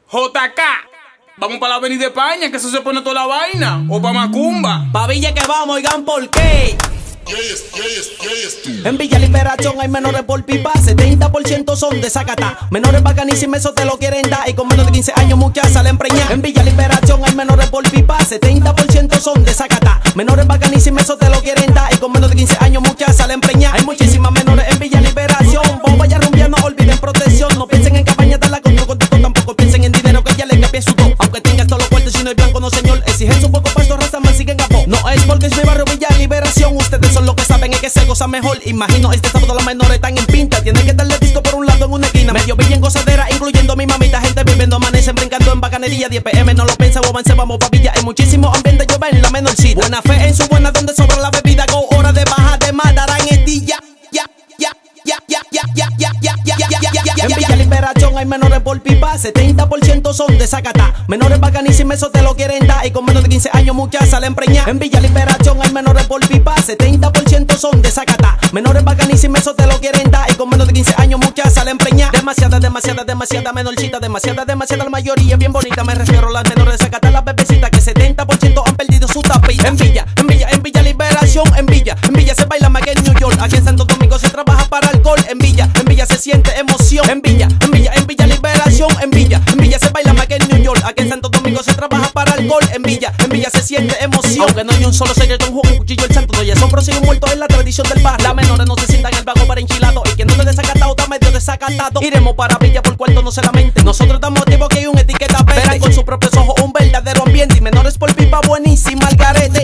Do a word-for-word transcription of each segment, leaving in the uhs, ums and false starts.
J K, vamos para la Avenida España, que eso se pone toda la vaina. O pa' Macumba. Pa' Villa que vamos, oigan por qué. Yes, yes, yes. En Villa Liberación hay menores por pipa, setenta por ciento son de Zacatá. Menores bacanísimos, eso te lo quieren dar. Y con menos de quince años muchas salen preñadas. En Villa Liberación hay menores por pipa, setenta por ciento son de Zacatá. Menores bacanísimos, eso te lo quieren dar. Y con menos de quince años muchas salen preñadas. Hay muchísimas menores en Villa Liberación. Bomba ya rumbiando, no olviden protección. No piensen en campaña de la contra contigo, tampoco piensen en dinero que ya le cambie su top. Aunque tengas todos los cuartos, si no hay blanco, no señor. Exigen su poco pasto, raza más siguen a pop. No es porque es mi barrio Villa Liberación. Ustedes son los que saben es que se goza mejor. Imagino este sábado los menores están en pinta. Tienen que darle disco por un lado en una esquina. Medio Villa en gozadera, incluyendo mi mamita. Gente viviendo, amanecen brincando en bacanería. diez p m no lo piensa, avance, vamos pa' Villa. Hay muchísimo ambiente, yo ven la menorcita. Buena fe en su buena, donde sobra la bebida. Go, hora de baja de más, darán el día. Ya, ya, ya, ya, ya, ya, ya, ya, ya, ya, ya, ya. En Villa Liberación hay menores por pipa, setenta por ciento son de Zacatá. Menores bacanísimos, eso te lo quieren dar. Y con menos de quince años muchas salen preñadas. En Villa Liberación hay menores por pipa, setenta por ciento son de Zacatá. Menores bacanísimos, eso te lo quieren dar. Y con menos de quince años muchas salen preñadas. Demasiada, demasiada, demasiada menorcita. Demasiada, demasiada, la mayoría bien bonita. Me refiero a las menores de Zacatá, las bebecitas que setenta por ciento han perdido su tapita. En Villa, en Villa, en Villa Liberación. En Villa, en Villa se baila más que en New York. Aquí en Santo Domingo se trabaja para alcohol. En Villa, en Villa se siente emoción. En Villa, en Villa, en Villa Liberación. En Villa, en Villa se baila más que en New York. Aquí en Santo Domingo se trabaja para alcohol. En Villa, en Villa se siente emoción. Aunque no hay un solo secreto, un juego, un cuchillo, el santo no hay asombro, sigue muerto en la tradición del barrio. Las menores no se sientan el vago para enchilado. Y que no te desacatado, está medio desacatado. Iremos para Villa por cuarto, no se lamenten. Nosotros estamos activos que hay un etiqueta verde. Verán con sus propios ojos un verdadero ambiente. Y menores por pipa buenísima al garete.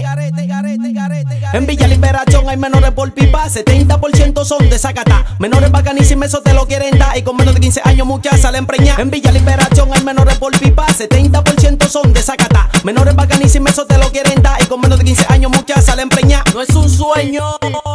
En Villa Liberación hay menores por pipa, setenta por ciento son de Zacatá. Menores bacanísimos, eso te lo quieren dar. Y con menos de quince años muchas salen preñadas. En Villa Liberación hay menores por pipa, setenta por ciento son de Zacatá. Menores bacanísimos, eso te lo quieren dar. Y con menos de quince años muchas salen preñadas. No es un sueño.